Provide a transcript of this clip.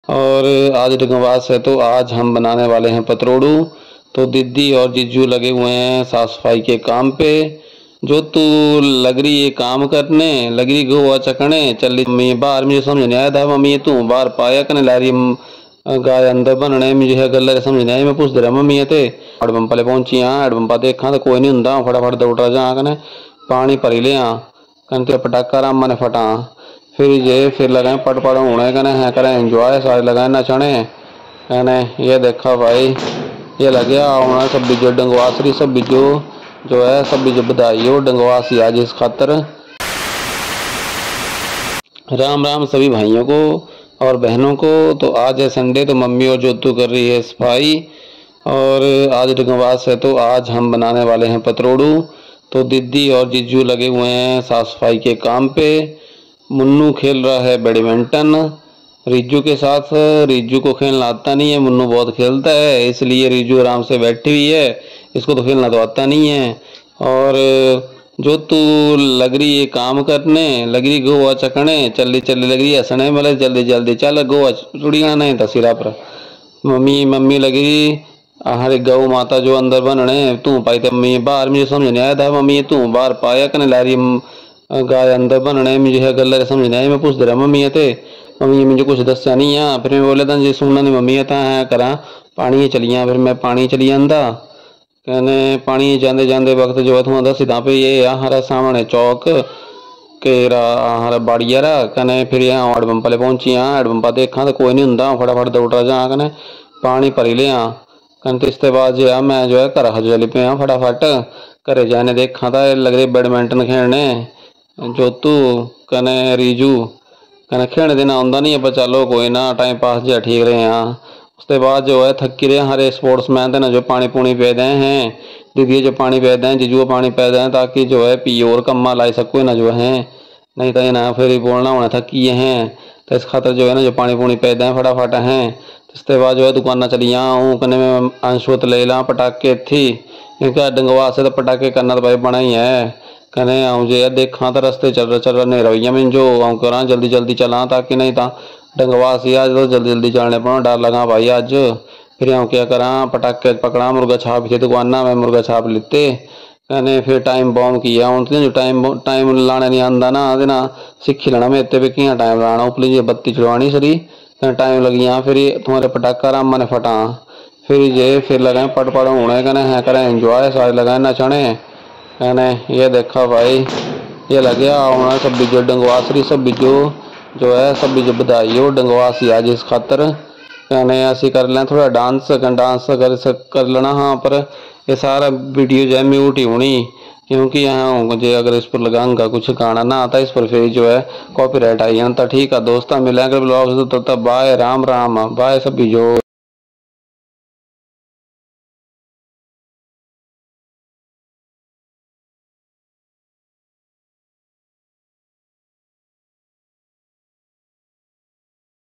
और आज ढंगवास है तो आज हम बनाने वाले हैं पतरोड़ू। तो दीदी और जीजू लगे हुए हैं साफ सफाई के काम पे। जो तू लग रही ये काम करने लग रही गोवा चकने चली मम्मी बाहर, मुझे समझ नहीं आया था मम्मी तू बाहर पाया कने ला रही गाय अंदर बनने मुझे है गल समझ नहीं आई। मैं पूछ दे रहा मम्मी ते हैडपंप वाले पहुंची हाँ हैडपंपा देखा तो कोई नहीं होंगे फटाफट दौड़ जा कने पानी भरी ले कन पटाका राम ने फटा फिर ये फिर लगाए पट पड़ होने कने है करें एंजॉय सारे लगाए नचने कने। ये देखा भाई ये लगे आना सब बीजो डंगवासरी सब बीजो जो है सब बीजो बधाई हो डंगवासी आज इस खातर। राम राम सभी भाइयों को और बहनों को। तो आज है संडे तो मम्मी और जोतू कर रही है सफाई और आज ढंगवास है तो आज हम बनाने वाले हैं पतरोड़ू। तो दीदी और जीजू लगे हुए हैं साफ सफाई के काम पे। मुन्नू खेल रहा है बैडमिंटन रिज्जू के साथ। रिज्जू को खेलना आता नहीं है, मुन्नू बहुत खेलता है इसलिए रिज्जू आराम से बैठी हुई है, इसको तो खेलना तो आता नहीं है। और जो तू लग रही ये काम करने लग रही गोवा चकने चली चली लग रही हंसने मतलब जल्दी जल्दी चल गोवा चुड़िया नहीं था सिरा पर। मम्मी मम्मी लग रही हरे गौ माता जो अंदर बनने तू पाई तो मम्मी बाहर, मुझे समझ नहीं आया था मम्मी तू बाहर पाया कने ला रही गाय अंदर बनने मुझे है गल समझ नहीं आई। मैं पूछ दे रहा मम्मी ते मम्मी मुझे कुछ दस्या नहीं है। फिर मैं बोले था जी सुनना नहीं मम्मी था है करा पानी चलिया। फिर मैं पानी चली जाता कहने पानी जाते जाते वक्त जो है थोड़ा दस पे ये हरा सामने चौक के हरा बाड़िया रहा कने। फिर यहाँ हैडपंप वाले पहुंची हाँ हैडपंपा देखा तो कोई नहीं होंगे फटाफट दौड़ जा कने पानी भरी ले कन। तो इसके बाद जो है मैं जो है घर चली पे हाँ फटाफट घरे जाने देखा था लग रही बैडमिंटन खेलने जोतू कने रिजू कने खेलने देना आंदा नहीं है पर चलो कोई ना टाइम पास जो ठीक रहे हैं। उसके बाद जो है थकी रहे हरे स्पोर्ट्समैन थे ना जो पानी पूनी पै दें हैं दीदी जो पानी पै दें जीजू पानी पै दें ताकि जो है पी और कम्मा लाई सको ना जो है नहीं तो ना फिर बोलना होना थकी हैं। तो इस खातर जो है ना जो पानी पूनी पै दें फटाफट हैं। इसके बाद जो है दुकाना चली आऊँ कने मैं अंशुत ले ला पटाके थी क्योंकि डंगवा से तो पटाके करना तो भाई बना ही है कने आऊँ जो है देखा तो रस्ते चल रहे नहीं रवैया में जो आऊँ करा जल्दी जल्दी चला ताकि नहीं था डंगवा से आज तो जल्दी जल्दी चलने पड़ा डर लगा भाई आज। फिर आऊँ क्या करा पटाके पकड़ा मुर्गा छाप थे दुकाना में मुर्गा छाप लेते कने फिर टाइम बॉम किया उनसे जो टाइम लाने नहीं आंदा ना देना सीखी लेना मैं इतने भी किया टाइम लाना उपली जी बत्ती चढ़वानी सरी टाइम लगी यहाँ फिर तुम्हारे पटाका राम ने फटा फिर ये फिर लगाए पट पड़ होने कने है करें एंजॉय सारे लगाए नचने कने। ये देखा भाई ये लगे आना सब बीजो डंगवासरी सब बीजो जो है सब बीजो बधाई हो डंगवासी आज इस खातर कने। असी कर लें थोड़ा डांस कर लेना हाँ पर ये सारा वीडियो जो है म्यूट ही होनी क्योंकि यहाँ मुझे अगर इस पर लगाऊंगा कुछ गाना ना आता इस पर फिर जो है कॉपीराइट आई तो ठीक है दोस्तों मिलेंगे ब्लॉग तो तब बाय राम राम बाय सब बीजो।